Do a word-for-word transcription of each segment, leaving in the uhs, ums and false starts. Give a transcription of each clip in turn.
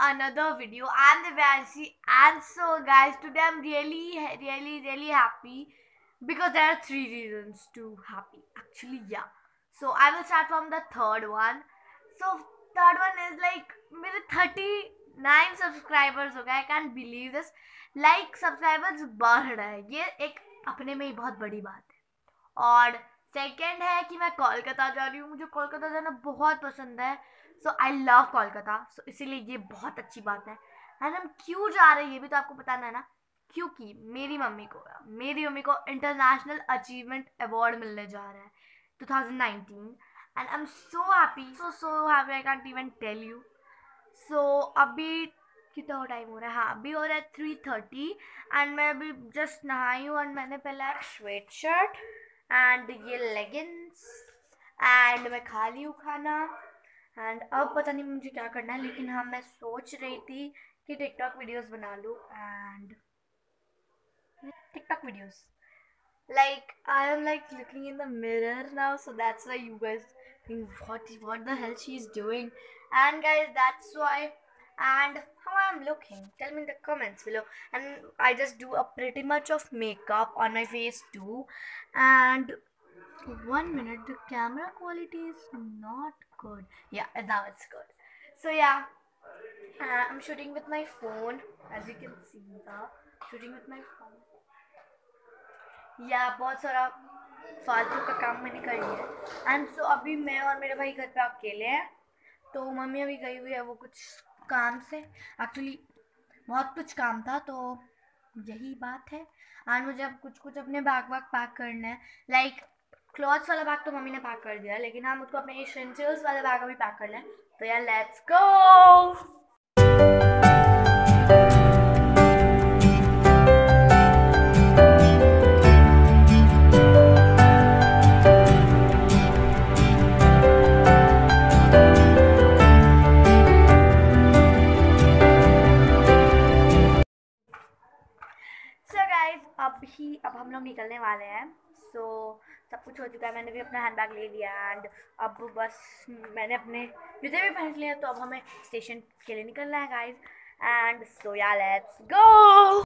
another video. I'm Divyanshi, and so guys, today I'm really, really, really happy because there are three reasons to happy. Actually, yeah. So I will start from the third one. So third one is like मेरे thirty-nine subscribers हो गए. I can't believe this. Like subscribers बढ़ रहा है. ये एक अपने में ही बहुत बड़ी बात है. और सेकंड है कि मैं कोलकाता जा रही हूँ. मुझे कोलकाता जाना बहुत पसंद है. सो आई लव कोलकाता. सो इसीलिए ये बहुत अच्छी बात है. एंड हम क्यों जा रहे हैं ये भी तो आपको बताना है ना. क्योंकि मेरी मम्मी को मेरी मम्मी को इंटरनेशनल अचीवमेंट अवार्ड मिलने जा रहा है twenty nineteen. And I am so happy, so so happy, I can't even tell you. So अभी कितना टाइम हो रहा है. हाँ, अभी हो रहा है थ्री थर्टी. एंड मैं अभी जस्ट नहाई हूँ. एंड मैंने पहला एक स्वेट शर्ट एंड ये लेगिंग्स एंड मैं खा ली हूँ खाना. एंड अब पता नहीं मुझे क्या करना है, लेकिन हाँ मैं सोच रही थी कि टिकटॉक वीडियोस बना लूँ. And TikTok videos like I am like looking in the mirror now, so that's why you guys think what what the hell she's doing. And guys, that's why. And how I'm looking, tell me in the comments below. And I just do a pretty much of makeup on my face too. And one minute, the camera quality is not good. Yeah, now it's good. So yeah, uh, I'm shooting with my phone, as you can see. The shooting with my phone. या बहुत सारा फालतू का काम मैंने कर लिया है. एंड सो अभी मैं और मेरे भाई घर पे अकेले हैं. तो मम्मी अभी गई हुई है वो कुछ काम से. एक्चुअली बहुत कुछ काम था, तो यही बात है. एंड मुझे अब कुछ कुछ अपने बैग वैग पैक करना है. लाइक क्लॉथ्स वाला बैग तो मम्मी ने पैक कर दिया, लेकिन हाँ मुझको अपने एसेंशियल्स वाला बैग अभी पैक करना है. तो यार लेट्स गो. अभी अब हम लोग निकलने वाले हैं. सो so, सब कुछ हो चुका है. मैंने भी अपना हैंड बैग ले लिया. एंड अब बस मैंने अपने जूते भी पहन लिए. तो अब हमें स्टेशन के लिए निकलना है guys. And so ya let's गो.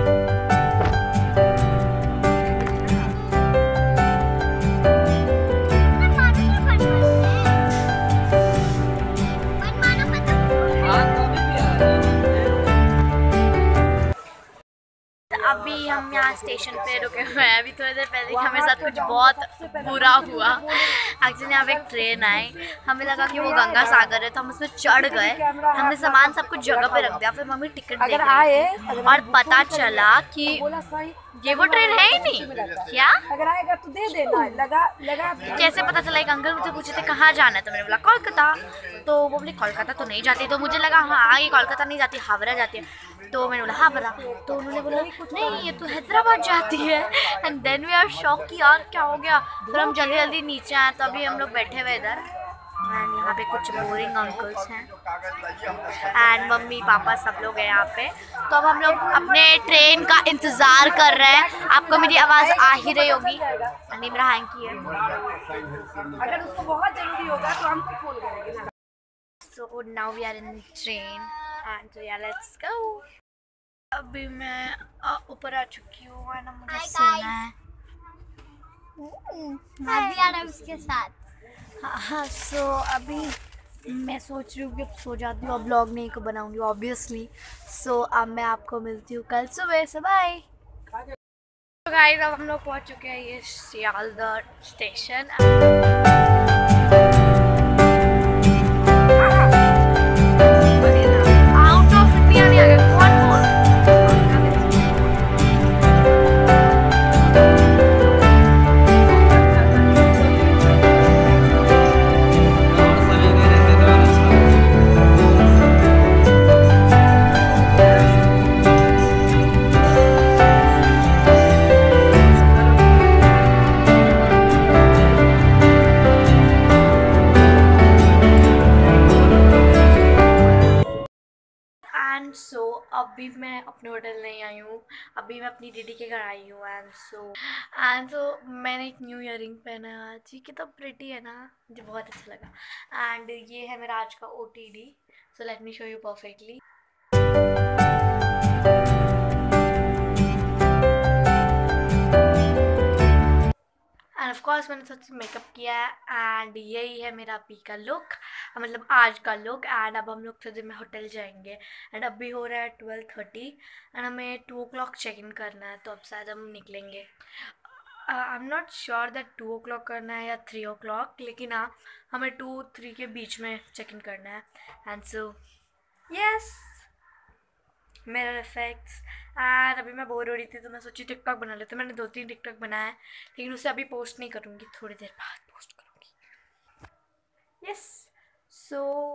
अभी हम यहाँ स्टेशन पे रुके हुए हैं. अभी थोड़ी देर पहले हमारे साथ कुछ बहुत बुरा हुआ. एक्चुअली यहाँ पे एक ट्रेन आई. हमें लगा कि वो गंगा सागर है, तो हम उसमें चढ़ गए. हमने सामान सब कुछ जगह पे रख दिया. फिर मम्मी टिकट देख रही थी और पता चला कि ये वो ट्रेन है ही नहीं. क्या अगर आएगा तो दे देना. लगा लगा कैसे पता चला. एक अंकल मुझे पूछे थे कहाँ जाना है, तो मैंने बोला कोलकाता. तो वो बोले कोलकाता तो नहीं जाती. तो मुझे लगा हाँ ये कोलकाता नहीं जाती, हावड़ा जाती है. तो मैंने बोला हावड़ा. तो उन्होंने बोला नहीं ये तो हैदराबाद जाती है. And then we are shock कि यार क्या हो गया. फिर हम जल्दी जल्दी नीचे आए. तो अभी हम लोग बैठे हुए इधर. एंड यहाँ पे कुछ बोरिंग अंकल्स हैं. एंड मम्मी पापा सब लोग हैं यहाँ पे. तो अब हम लोग अपने ट्रेन का इंतज़ार कर रहे हैं. आपको मेरी आवाज़ आ ही रही होगी. अभी मेरा हैंकी है. अगर उसको बहुत जरूरी होगा तो हम फोन करेंगे. So now we are in train. And so ya let's गो. अभी मैं ऊपर आ चुकी हूँ. और मुझे सोना है. मैं भी आ रहा हूँ उसके साथ. हाँ हाँ. सो अभी मैं सोच रही हूँ कि अब सो जाती हूँ. अब ब्लॉग नहीं को बनाऊँगी ऑब्वियसली. सो अब मैं आपको मिलती हूँ कल सुबह. से बाय. तो गाइस अब हम लोग पहुँच चुके हैं ये Sealdah station. Out of India में आ गए. कौन बोल सो so, अभी मैं अपने होटल नहीं आई हूँ. अभी मैं अपनी दीदी के घर आई हूँ. एंड सो एंड सो मैंने एक न्यू ईयरिंग पहना है आज. ये कितना प्रिटी है ना, मुझे बहुत अच्छा लगा. एंड ये है मेरा आज का O T D. So let me show you perfectly. Course मैंने थोड़ा सा मेकअप किया है एंड यही है मेरा अभी का लुक, मतलब आज का लुक। एंड अब हम लोग थोड़ी देर में होटल जाएंगे एंड अभी हो रहा है ट्वेल्व थर्टी एंड हमें two o'clock check in करना है, तो अब शायद हम निकलेंगे। I am not sure that two o'clock करना है या थ्री ओ क्लॉक, लेकिन हाँ हमें टू थ्री के बीच में चेक इन करना है। एंड सो यस मेरा इफेक्ट्स। एंड अभी मैं बोर हो रही थी तो मैं सोची टिकटॉक बना लेती हूँ। मैंने दो तीन टिकटॉक बनाया है लेकिन उसे अभी पोस्ट नहीं करूँगी, थोड़ी देर बाद पोस्ट करूँगी। यस सो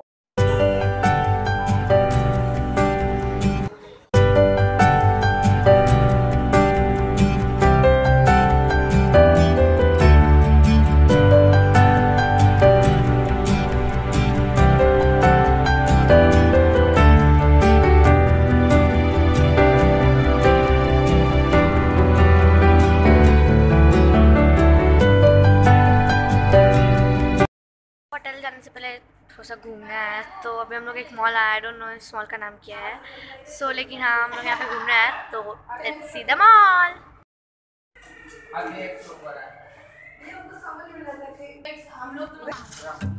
होटल जाने से पहले थोड़ा सा घूमना है, तो अभी हम लोग एक मॉल आया, आई डोंट नो इस मॉल का नाम क्या है। सो so, लेकिन हाँ हम लोग यहाँ पे घूम रहे हैं, तो लेट्स सी द मॉल। हम लोग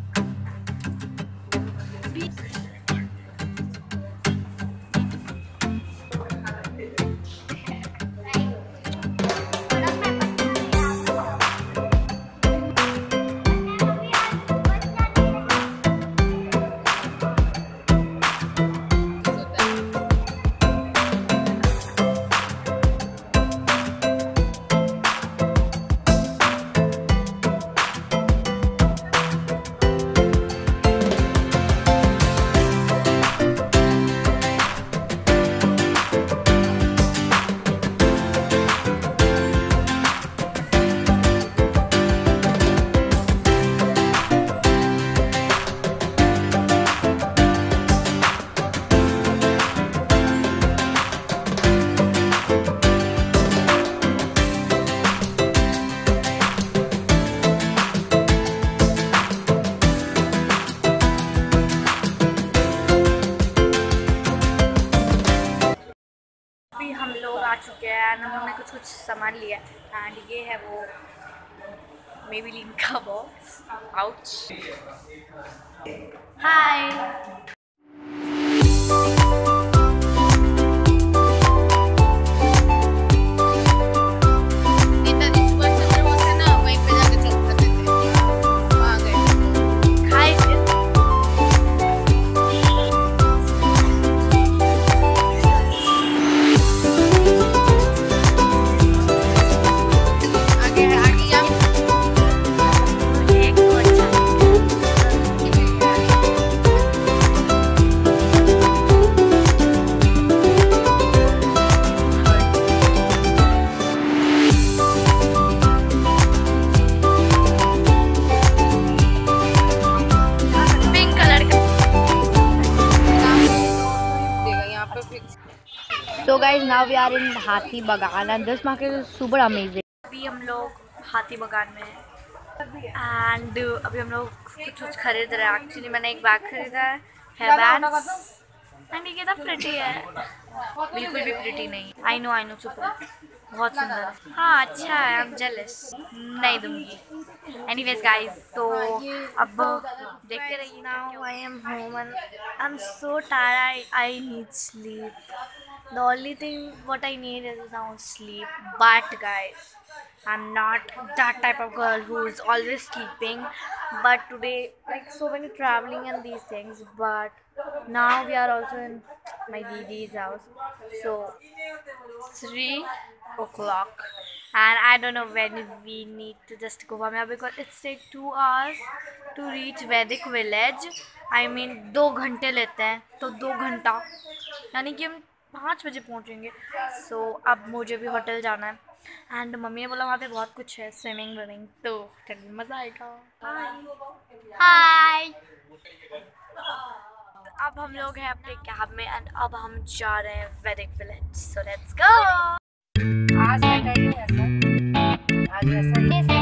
हम लोग आ चुके हैं एंड हम लोग ने कुछ कुछ सामान लिया एंड ये है वो मेबेलिन का box. Ouch. Hi So guys, now we are in Hathi Bagan and this market is super amazing. अभी हम लोग हाथी बागान में हैं एंड अभी हम लोग कुछ कुछ खरीद रहे हैं। एक्चुअली मैंने एक बैग खरीदा है, हेयर बैंड्स एंड ये कितना प्रिटी है, बिल्कुल भी प्रिटी नहीं। आई नो आई नो चुप बहुत सुंदर है। हाँ अच्छा है, आई एम जेलस, नहीं दूंगी। एनीवेज गाइस, तो अब देखते रहिए। Now I am home and I am so tired, I need sleep. The only thing what I need is now sleep. But guys, I'm not that type of girl who's always sleeping. But today, like so many traveling and these things. But now we are also in my Didi's house. So three o'clock, and I don't know when we need to just go home because it's take two hours to reach Vedic village. I mean दो घंटे लेते हैं, तो दो घंटा यानी कि हम पाँच बजे पहुँचेंगे। सो so, अब मुझे भी होटल जाना है एंड मम्मी ने बोला वहाँ पे बहुत कुछ है, स्विमिंग विमिंग, तो चलिए मज़ा आएगा। हाय। अब हम लोग हैं अपने कैब में एंड अब हम जा रहे हैं वैदिक विलेज। So let's go. आज सैटरडे है सर, आज ऐसा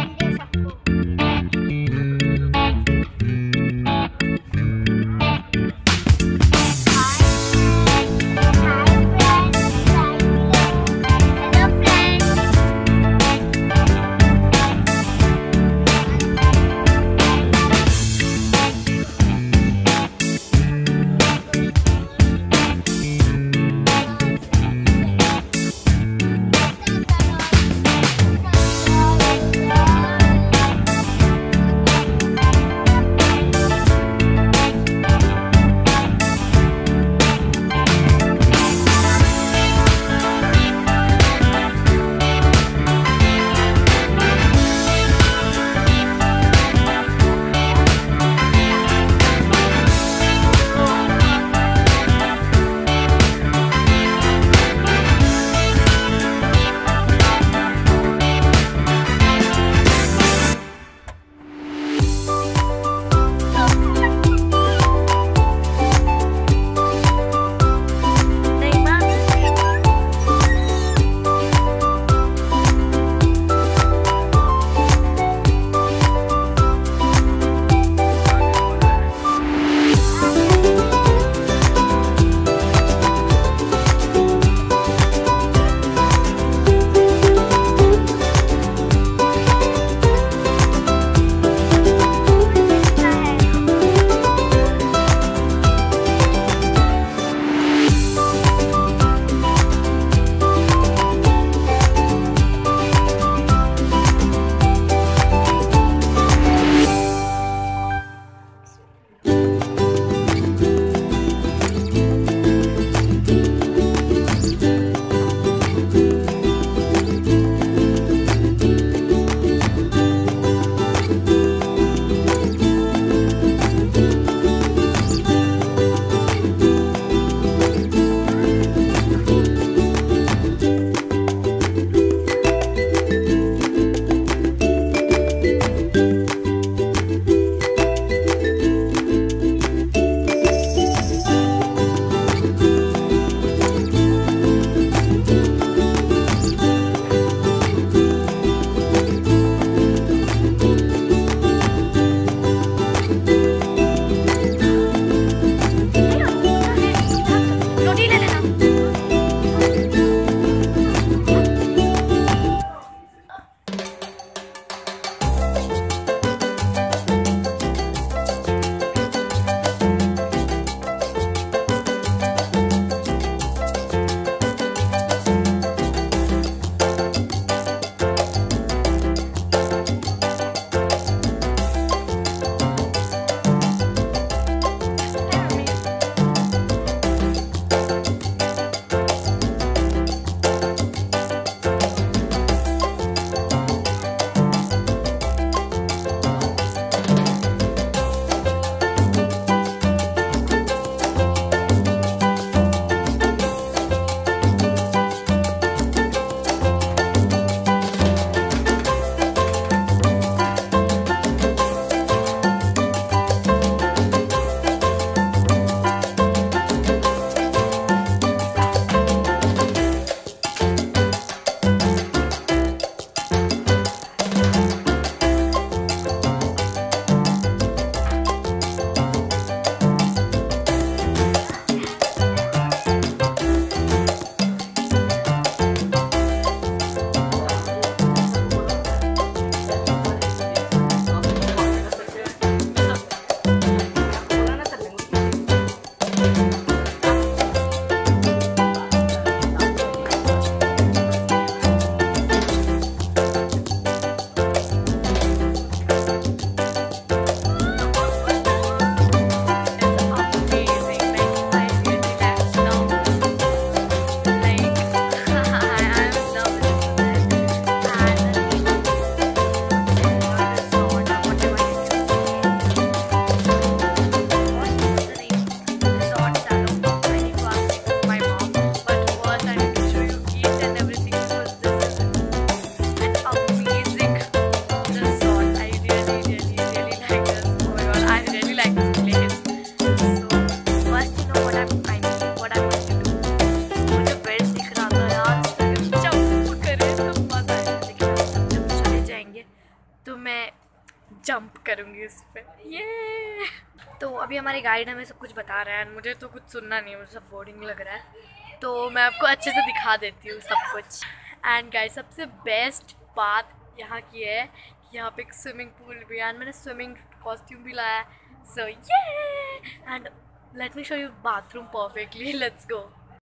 करूँगी इस पे। ये तो अभी हमारे गाइड हमें सब कुछ बता रहे हैं, मुझे तो कुछ सुनना नहीं है, मुझे सब बोरिंग लग रहा है, तो मैं आपको अच्छे से दिखा देती हूँ सब कुछ। एंड गाइस सबसे बेस्ट बात यहाँ की है कि यहाँ पे एक स्विमिंग पूल भी है एंड मैंने स्विमिंग कॉस्ट्यूम भी लाया है। सो ये and let me show you bathroom perfectly. Let's go.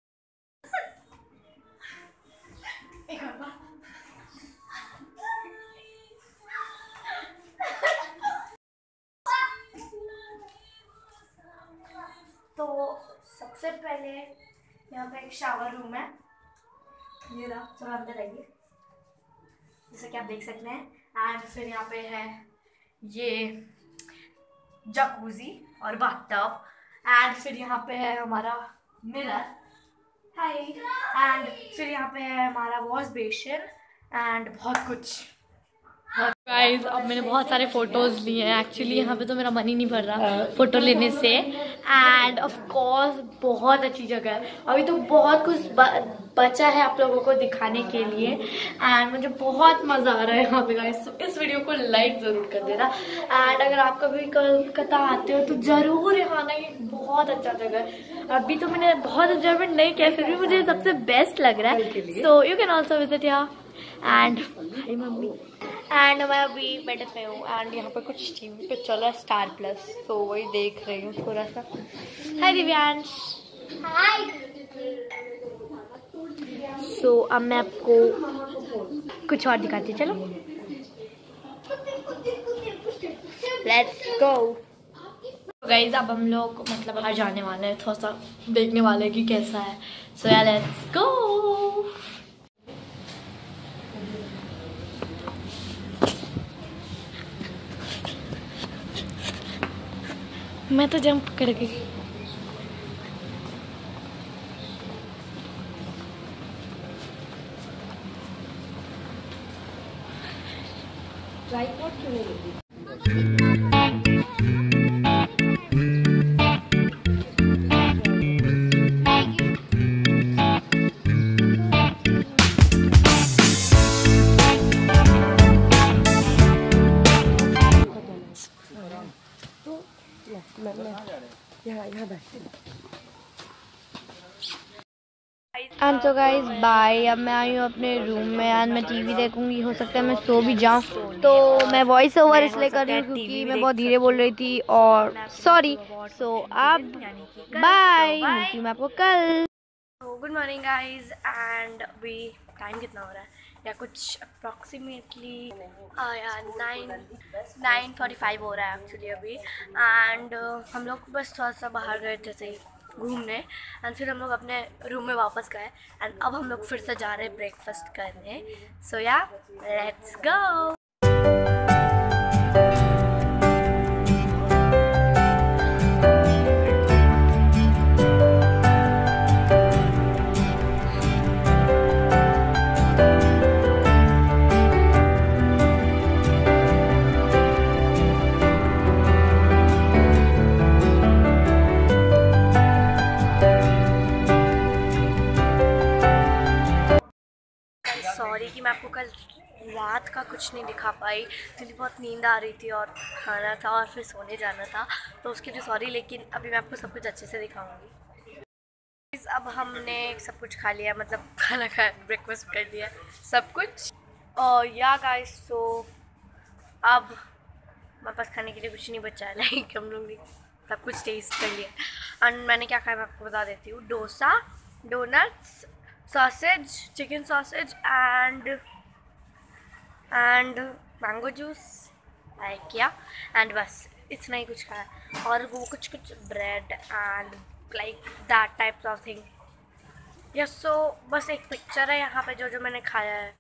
तो सबसे पहले यहाँ पे एक शावर रूम है, ये रहा, थोड़ा अंदर आइए, जैसे कि आप देख सकते हैं। एंड फिर यहाँ पे है ये जकूजी और बाथटब एंड फिर यहाँ पे है हमारा मिरर, हाय, एंड फिर यहाँ पे है हमारा वॉश बेसिन एंड बहुत कुछ। गाइस अब मैंने बहुत सारे फोटोज लिए हैं, एक्चुअली यहाँ पे तो मेरा मन ही नहीं भर रहा फोटो लेने से। एंड ऑफ कोर्स बहुत अच्छी जगह है, अभी तो बहुत कुछ बचा है आप लोगों को दिखाने के लिए एंड मुझे बहुत मज़ा आ रहा है यहाँ पे गाइस। तो इस वीडियो को लाइक ज़रूर कर देना एंड अगर आप कभी कोलकाता आते हो तो ज़रूर यहाँ आना, ये बहुत अच्छा जगह है। अभी तो मैंने बहुत एंजॉयमेंट नहीं किया, फिर भी मुझे सबसे बेस्ट लग रहा है। So you can also visit यहाँ। एंड हाय मम्मी, एंड मैं अभी बेड पे हूँ एंड यहाँ पे कुछ टीवी पे चल रहा है स्टार प्लस, तो वही देख रही हूँ थोड़ा सा। हाय दिव्यांश। हाय। सो अब मैं आपको कुछ और दिखाती, चलो लेट्स गो। गाइस अब हम लोग मतलब बाहर जाने वाले हैं, थोड़ा सा देखने वाले हैं कि कैसा है। सो या लेट्स गो। मैं तो जंप कर गई। ट्राइपॉड क्यों नहीं लेती? And so guys bye. अब मैं आई हूँ अपने रूम में एंड मैं टीवी देखूंगी, हो सकता है मैं सो भी जाऊँ, तो मैं वॉइस ओवर इसलिए कर रही हूँ क्योंकि मैं बहुत धीरे बोल रही थी और सॉरी। सो अब बाय, मिलती हूँ मैं आपको कल। गुड मॉर्निंग गाइज एंड अभी टाइम कितना हो रहा है या कुछ approximately nine nine forty five हो रहा है एक्चुअली अभी। एंड uh, हम लोग बस थोड़ा सा बाहर गए जैसे ही घूमने एंड फिर हम लोग अपने रूम में वापस गए एंड अब हम लोग फिर से जा रहे हैं ब्रेकफास्ट करने। सो या लेट्स गो। सॉरी कि मैं आपको कल रात का कुछ नहीं दिखा पाई, क्योंकि बहुत नींद आ रही थी और खाना था और फिर सोने जाना था, तो उसके लिए सॉरी। लेकिन अभी मैं आपको सब कुछ अच्छे से दिखाऊंगी। अब हमने सब कुछ खा लिया, मतलब खाना खाया, ब्रेकफास्ट कर लिया सब कुछ। और या गाइस तो अब मेरे पास खाने के लिए कुछ नहीं बचा है, लाइक हम लोग ने सब कुछ टेस्ट कर लिया। एंड मैंने क्या खाया मैं आपको बता देती हूँ। Dosa, donuts, sausage, chicken sausage and and mango juice like yeah and बस इतना ही कुछ खाया और वो कुछ कुछ bread and like that types of thing। yes so बस एक पिक्चर है यहाँ पे जो जो मैंने खाया है।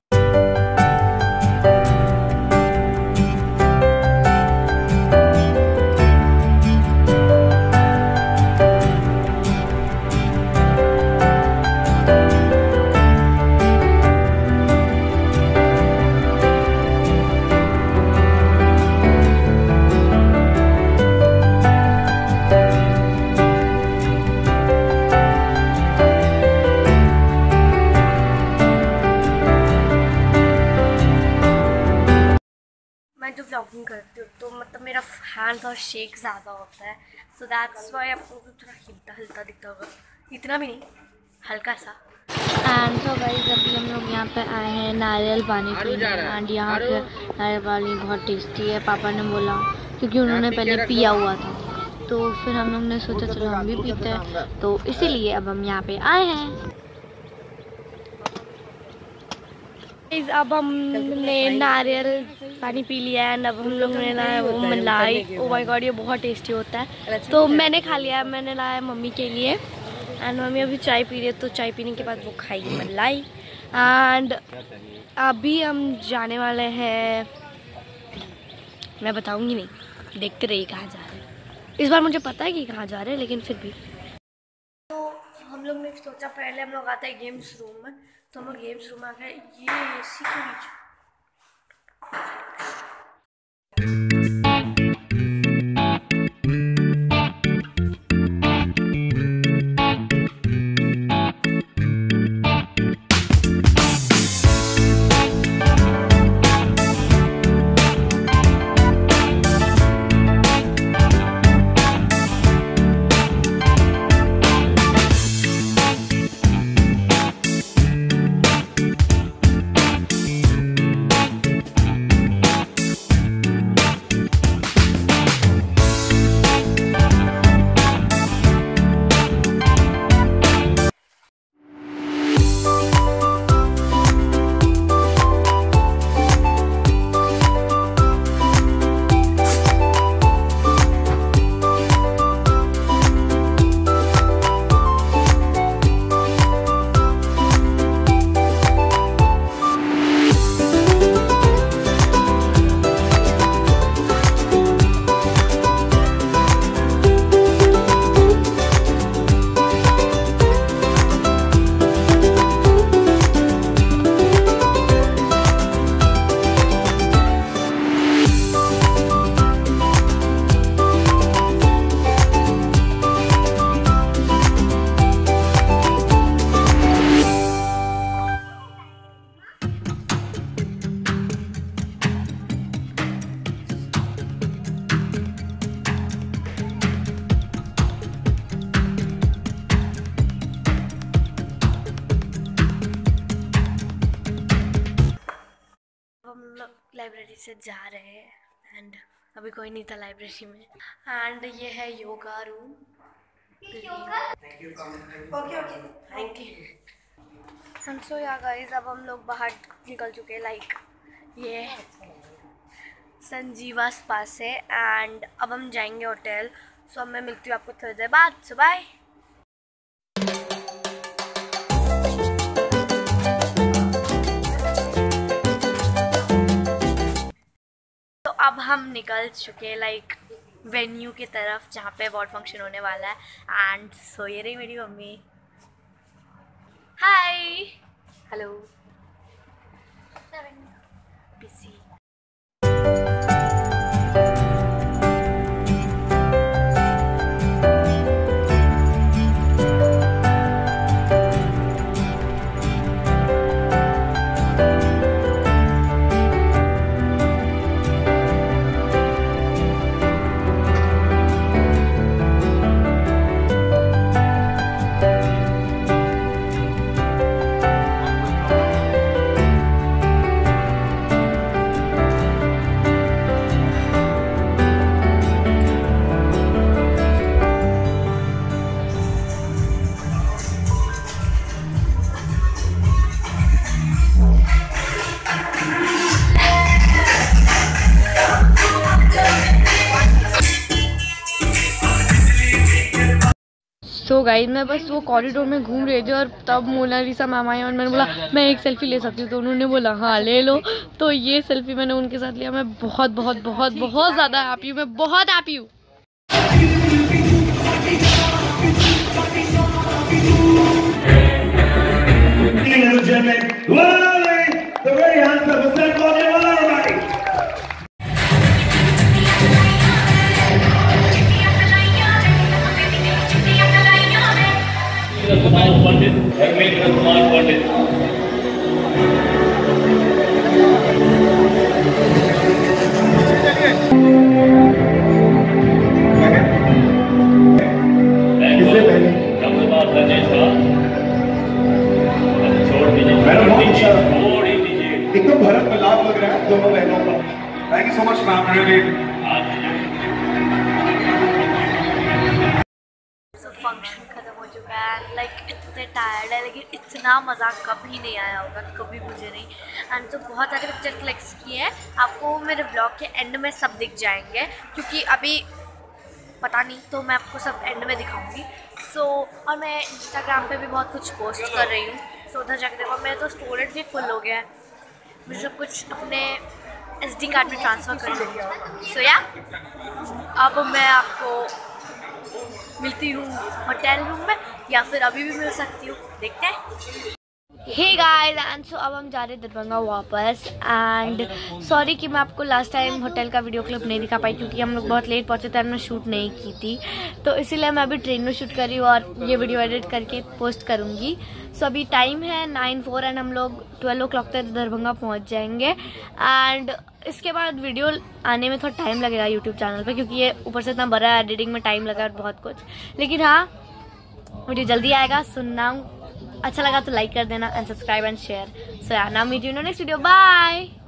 मैं जो व्लॉगिंग करती हूँ तो मतलब मेरा हैंड्स और शेक ज़्यादा होता है, सो दैट्स वाई आपको थोड़ा हिलता हिलता दिखता होगा, इतना भी नहीं, हल्का सा। एंड सो गाइस अभी हम लोग यहाँ पे आए हैं नारियल पानी पीने एंड यहाँ पे नारियल पानी बहुत टेस्टी है, पापा ने बोला क्योंकि उन्होंने पहले पिया हुआ था, तो फिर हम लोग ने सोचा चलो हम भी पीते हैं, तो इसीलिए अब हम यहाँ पे आए हैं। अब हमने नारियल पानी पी लिया है, अब हम लोग ने लाया वो मलाई, ओ माय गॉड ये बहुत टेस्टी होता है, तो मैंने खा लिया, मैंने लाया मम्मी के लिए एंड मम्मी अभी चाय पी रही है, तो चाय पीने के बाद वो खाएगी मलाई। एंड अभी हम जाने वाले हैं, मैं बताऊंगी नहीं, देखते रहिए कहाँ जा रहे हैं। इस बार मुझे पता है कि कहाँ जा रहे हैं, लेकिन फिर भी तो हम लोग ने सोचा पहले हम लोग आते हैं गेम्स रूम में, तो हम लोग गेम्स रूम में आ गए, ये एसी के नीचे। लाइब्रेरी से जा रहे हैं एंड अभी कोई नहीं था लाइब्रेरी में, एंड ये है yoga room. Okay okay thank you. And so ya guys अब हम लोग बाहर निकल चुके हैं, लाइक ये संजीवा स्पा से, एंड अब हम जाएंगे होटल। सो अब मैं मिलती हूँ आपको थोड़ी देर बाद, सो बाय। अब हम निकल चुके लाइक वेन्यू की तरफ जहाँ पे अवार्ड फंक्शन होने वाला है, एंड सो ये रही मेरी मम्मी। Hi hello busy. तो गाइस मैं बस वो कॉरिडोर में घूम रही थी और तब मोनालिसा मैम आई और मैंने बोला मैं एक सेल्फी ले सकती हूँ, तो उन्होंने बोला हाँ ले लो, तो ये सेल्फी मैंने उनके साथ लिया। मैं बहुत बहुत बहुत बहुत ज़्यादा हैप्पी हूँ, मैं बहुत हैप्पी हूँ। पंडित धर्मेंद्र कुमार पंडित। दोनों बहनों का। Thank you so much ma'am, really. Function खत्म हो चुका है, लाइक इतने टायर्ड है, लेकिन इतना मज़ा कभी नहीं आया होगा, कभी मुझे नहीं। एंड तो बहुत सारे पिक्चर क्लिक्स किए हैं, आपको मेरे ब्लॉग के एंड में सब दिख जाएंगे, क्योंकि अभी पता नहीं, तो मैं आपको सब एंड में दिखाऊंगी। सो so, और मैं इंस्टाग्राम पे भी बहुत कुछ पोस्ट कर रही हूँ, सो so, उधर जाकर देखो। मेरा तो स्टोरेज भी फुल हो गया है, मुझे सब कुछ अपने एस डी कार्ड में ट्रांसफ़र कर दूँगी। सो या अब मैं आपको मिलती हूँ होटल रूम में, या फिर अभी भी मिल सकती हूँ, देखते हैं। हे गाइस, एंड सो अब हम जा रहे हैं दरभंगा वापस। एंड सॉरी कि मैं आपको लास्ट टाइम होटल का वीडियो क्लिप नहीं दिखा पाई, क्योंकि हम लोग बहुत लेट पहुंचे थे, हमने शूट नहीं की थी, तो इसीलिए मैं अभी ट्रेन में शूट कर रही हूँ और ये वीडियो एडिट करके पोस्ट करूँगी। सो अभी टाइम है नाइन फोर एंड हम लोग ट्वेल्व ओ क्लॉक तक दरभंगा पहुँच जाएंगे। एंड इसके बाद वीडियो आने में थोड़ा टाइम लगेगा यूट्यूब चैनल पर, क्योंकि ये ऊपर से इतना बड़ा एडिटिंग में टाइम लगा और बहुत कुछ, लेकिन हाँ वीडियो जल्दी आएगा। सुनना अच्छा लगा तो लाइक कर देना and subscribe and share. So यार, now meet you in next video, bye.